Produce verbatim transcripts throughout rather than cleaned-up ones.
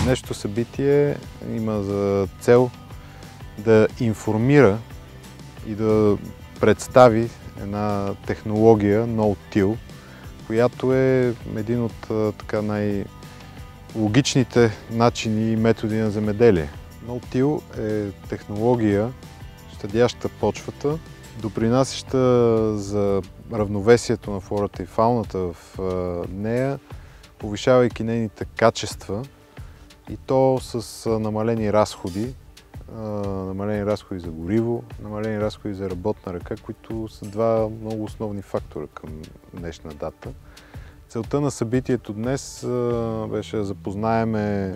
Днешното събитие има за цел да информира и да представи една технология No-Till, която е един от така най-логичните начини и методи на земеделие. No-Till е технология, щадяща почвата, допринасяща за равновесието на флората и фауната в нея, повишавайки нейните качества, и то с намалени разходи, намалени разходи за гориво, намалени разходи за работна ръка, които са два много основни фактора към днешна дата. Целта на събитието днес беше да запознаеме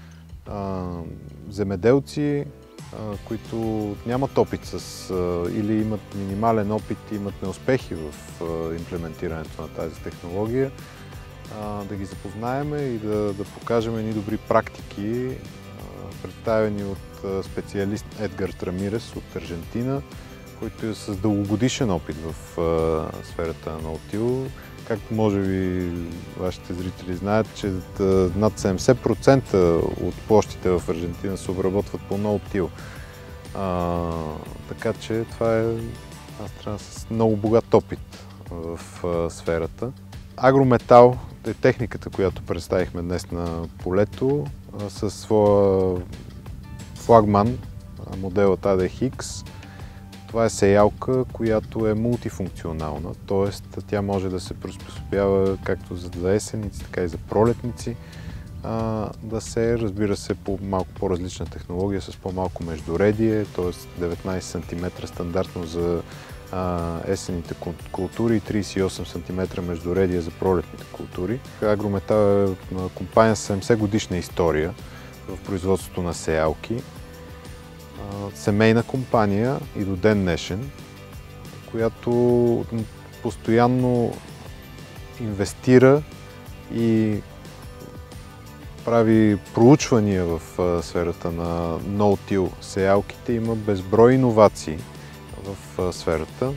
земеделци, които нямат опит с, или имат минимален опит и имат неуспехи в имплементирането на тази технология, да ги запознаем и да, да покажем едни добри практики, представени от специалист Едгар Рамирес от Аржентина, който е с дългогодишен опит в сферата на No-Till. Както може би вашите зрители знаят, че над седемдесет процента от площите в Аржентина се обработват по No-Till. Така че това е една страна с много богат опит в сферата. Агрометал е техниката, която представихме днес на полето, със своя флагман, моделът А Д Х Икс. Това е сеялка, която е мултифункционална, т.е. тя може да се приспособява както за есенници, така и за пролетници. Да се, разбира се, по малко по-различна технология, с по-малко междуредие, т.е. деветнайсет сантиметра стандартно за есенните култури и трийсет и осем сантиметра междуредие за пролетните култури. Агрометал е компания с седемдесет годишна история в производството на сеялки. Семейна компания и до ден днешен, която постоянно инвестира и прави проучвания в сферата на No-Till сеялките. Има безброй иновации в сферата.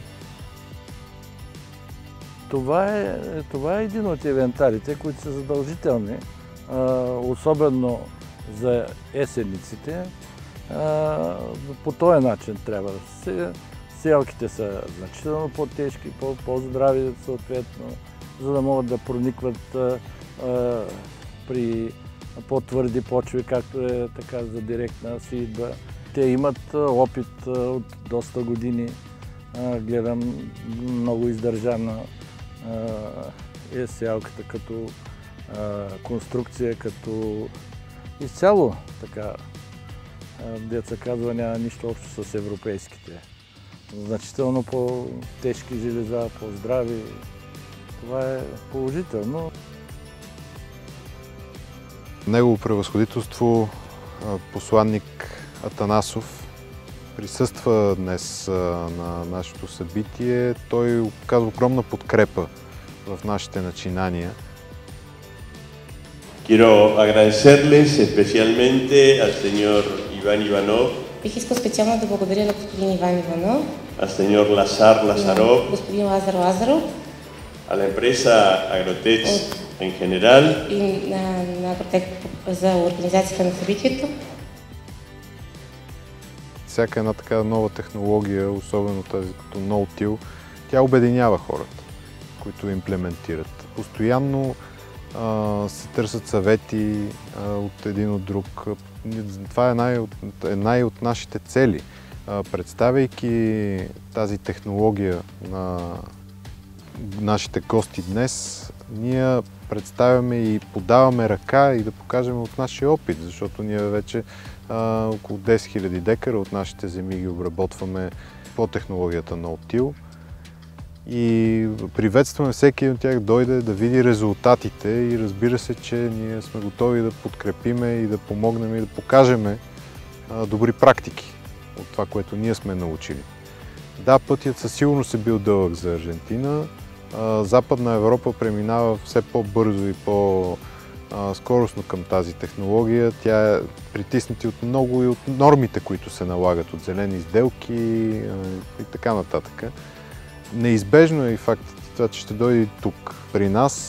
Това е, това е един от инвентарите, които са задължителни, особено за есенниците. По този начин трябва да се... Сеялките са значително по-тежки, по-здрави съответно, за да могат да проникват при по-твърди почви, както е така за директна сеитба. Те имат опит от доста години. Гледам, много издържана е сеялката като конструкция, като изцяло така, деца казва, няма нищо общо с европейските. Значително по-тежки железа, по-здрави. Това е положително. Негово превъзходителство посланник Атанасов присъства днес на нашето събитие. Той оказва огромна подкрепа в нашите начинания. Quiero agradecerles especialmente al señor Iván Ivanov. Бих искал специално да благодаря на господин Иван Иванов, al señor Lazar Lazarov, господин Лазар Лазаров, a la empresa Agrotech en general и на, на Agrotech за организацията на събитието. Всяка една така нова технология, особено тази като No-Till, тя обединява хората, които имплементират. Постоянно а, се търсят съвети а, от един от друг. Това е една от, една от нашите цели. А, представяйки тази технология на нашите гости днес, ние представяме и подаваме ръка и да покажем от нашия опит, защото ние вече а, около десет хиляди декара от нашите земи ги обработваме по технологията No-Till и приветстваме всеки от тях дойде да види резултатите и разбира се, че ние сме готови да подкрепиме и да помогнем и да покажем а, добри практики от това, което ние сме научили. Да, пътят със сигурност е бил дълъг за Аржентина. Западна Европа преминава все по-бързо и по-скоростно към тази технология. Тя е притиснати от много и от нормите, които се налагат от зелени сделки и така нататък. Неизбежно е и фактът това, че ще дойде тук при нас.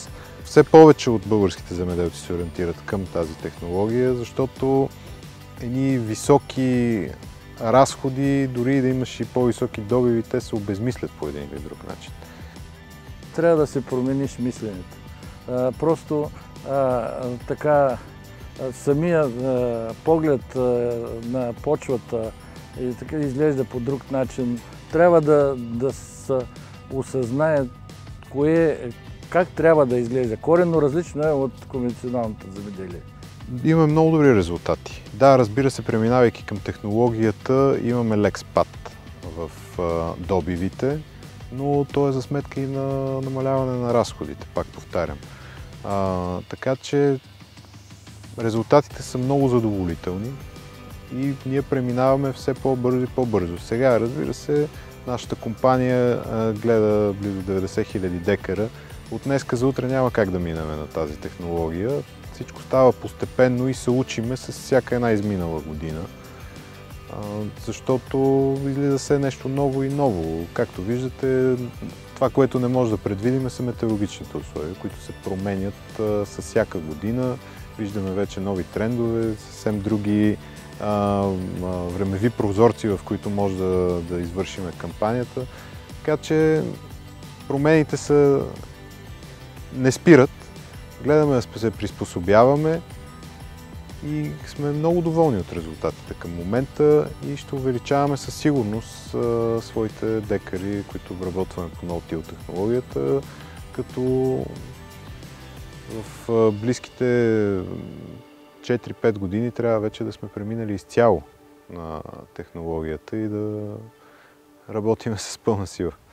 все повече от българските земеделци се ориентират към тази технология, защото едни високи разходи, дори да имаш и по-високи добиви, те се обезмислят по един или друг начин. Трябва да се промениш мисленето. А, просто а, така самия а, поглед а, на почвата и така изглежда по друг начин. Трябва да, да се осъзнае кое, как трябва да изглежда. Коренно различно е от конвенционалното земеделие. Имаме много добри резултати. Да, разбира се, преминавайки към технологията, имаме лек спад в а, добивите, но то е за сметка и на намаляване на разходите, пак повтарям. А, така че резултатите са много задоволителни и ние преминаваме все по-бързо и по-бързо. Сега, разбира се, нашата компания а, гледа близо деветдесет хиляди декара. От днеска за утре няма как да минем на тази технология. Всичко става постепенно и се учиме с всяка една изминала година. Защото излиза се нещо ново и ново. Както виждате, това, което не може да предвидим, са метеорологичните условия, които се променят с всяка година. Виждаме вече нови трендове, съвсем други а, времеви прозорци, в които може да, да извършим кампанията. Така че промените са не спират. Гледаме да се приспособяваме и сме много доволни от резултатите към момента и ще увеличаваме със сигурност а, своите декари, които обработваме по ноутил технологията, като в а, близките четири-пет години трябва вече да сме преминали изцяло на технологията и да работим с пълна сила.